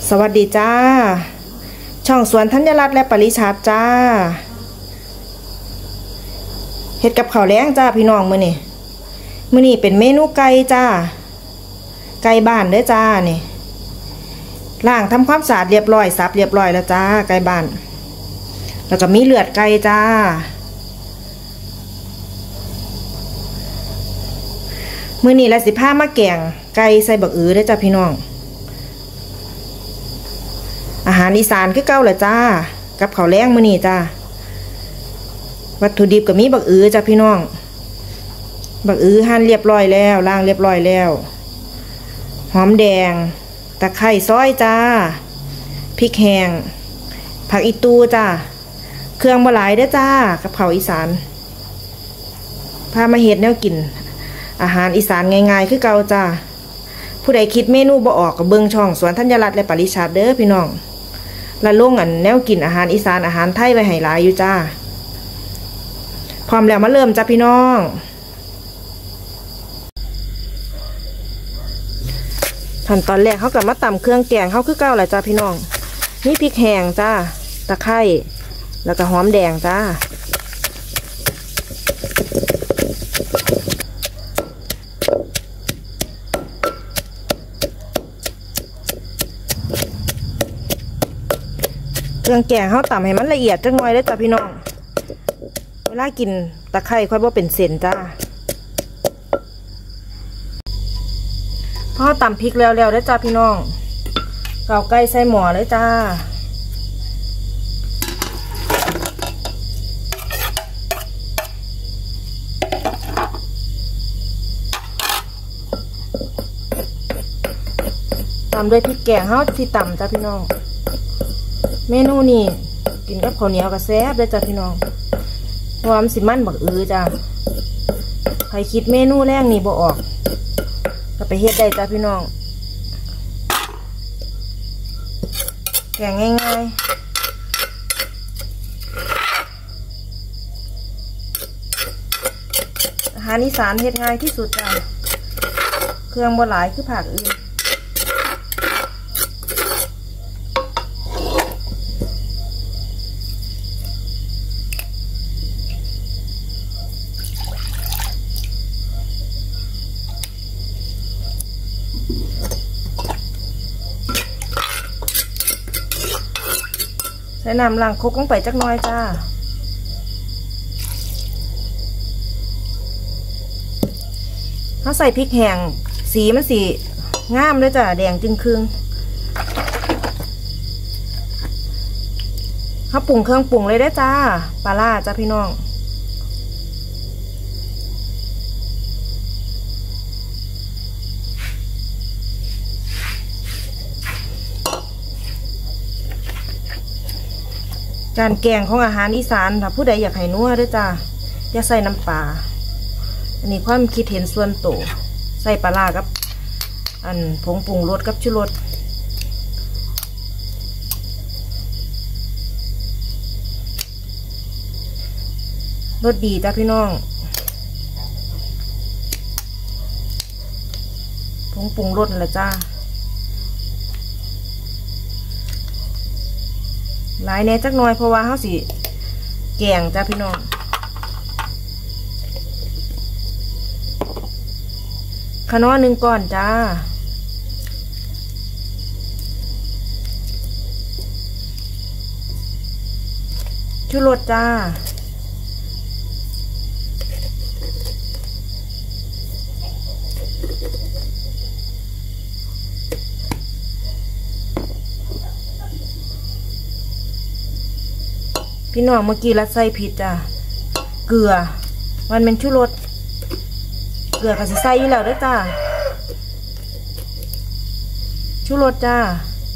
สวัสดีจ้าช่องสวนธัญรัตน์และปริชาติจ้าเฮ็ดกับข้าวแล้งจ้าพี่น้องมื้อนี้เป็นเมนูไก่จ้าไก่บ้านเด้อจ้านี่ล้างทำความสะอาดเรียบร้อยสับเรียบร้อยแล้วจ้าไก่บ้านแล้วก็มีเลือดไก่จ้ามื้อนี้ละสิพามาแกงไก่ใส่บักอือเด้อจ้าพี่น้องอาหารอีสานคือเก่าแหละจ้ากับข้าวแล้งมื้อนี้จ้าวัตถุดิบก็มีบักอือจ้าพี่น้องบักอือหั่นเรียบร้อยแล้วล้างเรียบร้อยแล้วหอมแดงตะไคร้ซอยจ้าพริกแห้งผักอีตูจ้าเครื่องบ่หลายเด้อจ้ากับข้าวอีสานพามาเฮ็ดแนวกินอาหารอีสานง่ายๆคือเก่าจ้าผู้ใดคิดเมนูบ่ออกก็เบิ่งช่องสวนธัญรัตน์และปริชาติเด้อพี่น้องละลงแนวกินอาหารอีสานอาหารไทยไว้ให้หลายอยู่จ้าพร้อมแล้วมาเริ่มจ้าพี่น้องขั้นตอนแรกเขาก็มาตำเครื่องแกงเขาคือเก่าแหละจ้าพี่น้องนี่พริกแห้งจ้าตะไคร้แล้วก็หอมแดงจ้าเครื่องแกงเขาตำให้มันละเอียดจังหน่อยเลยจ้าพี่น้องเวลากินตะไคร้ค่อยบ่เป็นเส้นจ้าพอตำพริกแล้วได้จ้าพี่น้องเกาไก่ใส่หม้อเลยจ้าตำด้วยพริกแกงเฮาที่ตำจ้าพี่น้องเมนูนี้กินกับข้าวเหนียวกับแซ่บเลยจ้าพี่น้องเพราะว่ามันสิมันบักอือจ้าใครคิดเมนูแรกนี่บ่ออกก็ไปเฮ็ดได้จ้าพี่น้องแกงง่ายๆอาหารอีสานเฮ็ดง่ายที่สุดจ้าเครื่องบ่หลายคือผักอื่นใส่น้ำล้างครกลงไปจักหน่อยจ้าเขาใส่พริกแห้งสีมันสีงามเลยจ้าแดงจึงครึ่งเขาปรุงเครื่องปรุงเลยได้จ้าปลาล่าจ้าพี่น้องการแกงของอาหารอีสานถ้าผู้ใดอยากให้นัวด้วยจ้าอย่าใส่น้ำปลาอันนี้ความคิดเห็นส่วนตัวใส่ปลาร้ากับผงปรุงรสกับชูรสรสดีจ้าพี่น้องผงปรุงรสนั่นแหละจ้าหลายแน่จักหน่อยเพราะว่าเขาสิแกงจ้าพี่น้องขนม1 ก้อนจ้าชูรสจ้าพี่น้องเมื่อกี้รัดใส่ผิดจ้ะเกลือมันเป็นชูรสเกลือกับใส่อยู่แล้วด้วยจ้าชูรสจ้า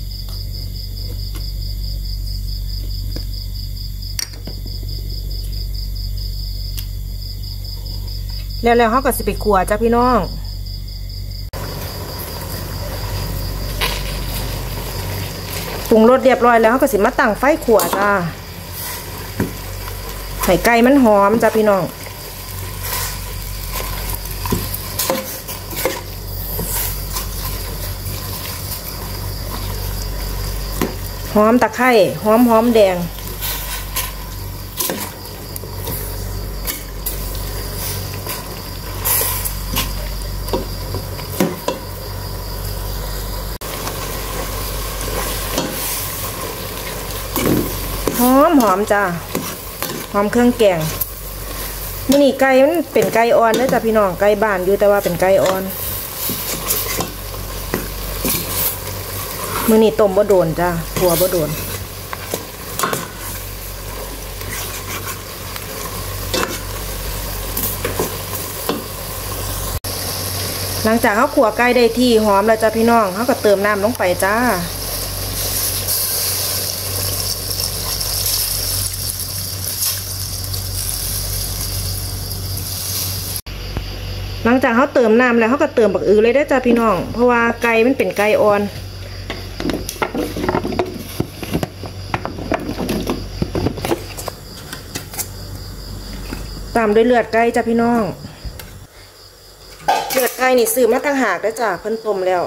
แล้วเขาก็สิไปขัวจ้าพี่น้องปรุงรสเรียบร้อยแล้วเขาก็สิมาตั้งไฟขัวจ้าใส่ไก่มันหอมจ้าพี่น้องพหอมตะไคร้หอมแดงหอมจ้าหอมเครื่องแกงมื้อนี้ไก่มันเป็นไก่อ่อนเด้อจ้ะพี่น้องไก่บ้านอยู่แต่ว่าเป็นไก่อ่อนมื้อนี้ต้มบ่โดนจ้าหัวบ่โดนหลังจากเขาขั่วไก่ได้ที่หอมแล้วจ้ะพี่น้องเขาก็เติมน้ำลงไปจ้าหลังจากเขาเติมน้ำแล้วเขาก็เติมบักอือเลยได้จ้าพี่น้องเพราะว่าไก่มันเป็นไก่อ่อนตามด้วยเลือดไก่จ้าพี่น้องเลือดไก่นี่ซื้อมาตั้งหากได้จ้าเพิ่นต้มแล้ว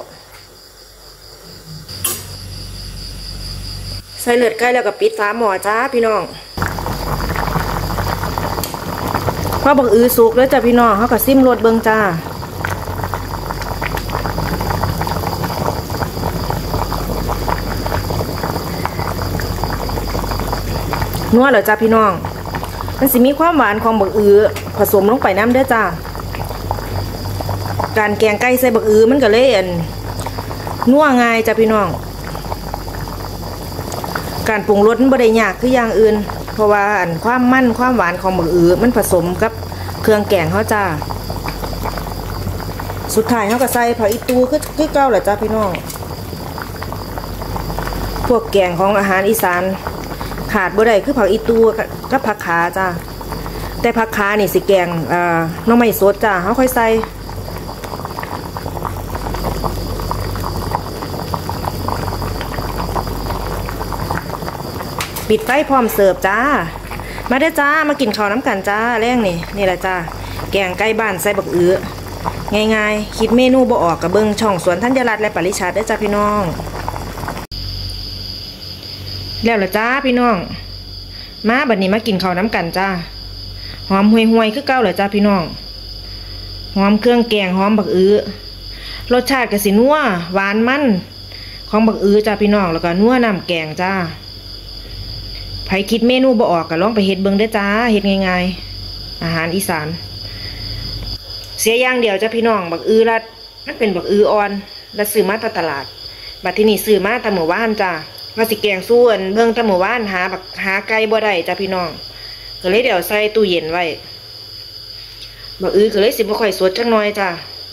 ใส่เลือดไก่แล้วก็ปิดฝาหม้อจ้าพี่น้องพอบักอือสุกแล้วจ้ะพี่น้องเขาก็ซิมรสเบิ่งจ้านัวเหรอจ้าพี่น้องมันสิมีความหวานของบักอือผสมลงไปน้ำเด้อจ้าการแกงไก่ใส่บักอือมันก็เลยนัวง่ายจ้ะพี่น้องการปรุงรสมันบ่ได้ยากคืออย่างอื่นเพราะว่าความมันความหวานของบักอือมันผสมกับเครื่องแกงเขาจ้าสุดท้ายเขาก็ใส่ผักอีตูคือเก่าแหละจ้าพี่น้องพวกแกงของอาหารอีสานขาดบ่ได้คือผักอีตูกับผักขาจ้าแต่ผักขานี่สิแกงน้องไม่สดจ้าเขาค่อยใส่ปิดไฟพร้อมเสิร์ฟจ้ามาเด้อจ้ามากินข้าวน้ำกันจ้าแรงนี่แหละจ้าแกงไก่บ้านใส่บักอื้อง่ายๆคิดเมนูบ่ออกกับเบิ้งช่องสวนธัญรัตน์และปริชาติเด้อจ้าพี่น้องแล้วล่ะจ้าพี่น้องมาบัดนี้มากินข้าวน้ำกันจ้าหอมห่วยๆคือเก่าเหรอจ้าพี่น้องหอมเครื่องแกงหอมบักอื้อรสชาติก็สินัวหวานมันของบักอื้อจ้าพี่น้องแล้วก็นัวน้ำแกงจ้าใครคิดเมนูบ่ออกก็ลองไปเฮ็ดเบิ่งเด้อจ้าเฮ็ดง่ายๆอาหารอีสานเสียอย่างเดียวจ้าพี่น้องบักอื้อละมันเป็นบักอื้ออ่อนแล้วซื้อมาตลาดบัดที่นี่ซื้อมาแต่หมู่บ้านจ้าว่าสิแกงส่วนเบิ่งแต่หมู่บ้านหาไก่บ่ได้จ้าพี่น้องก็เลยเดี๋ยวใส่ตู้เย็นไว้บักอื้อก็เลยสิบ่ค่อยสดจังน้อยจ้า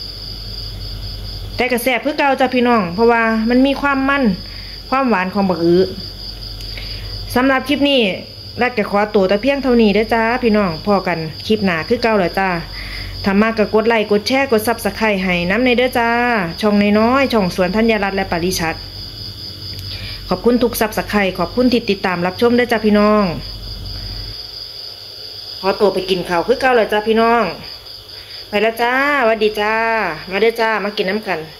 แต่ก็แซ่บคือเก่าจ้าพี่น้องเพราะว่ามันมีความมันความหวานของบักอื้อสำหรับคลิปนี้รัดก็ขอตัวแต่เพียงเท่านี้เด้อจ้าพี่น้องพอกันคลิปหน้าคือเก่าแล้วจ้าถ้ามากก็กดไลค์กดแชร์กดซับสไครต์ให้น้ำในเด้อจ้าช่องน้อยๆช่องสวนธัญรัตน์และปริชัดขอบคุณทุกซับสไครต์ขอบคุณที่ติดตามรับชมเด้อจ้าพี่น้องขอตัวไปกินข้าวคือเก่าแล้วจ้าพี่น้องไปแล้วจ้าสวัสดีจ้ามาเด้อจ้ามากินน้ำกัน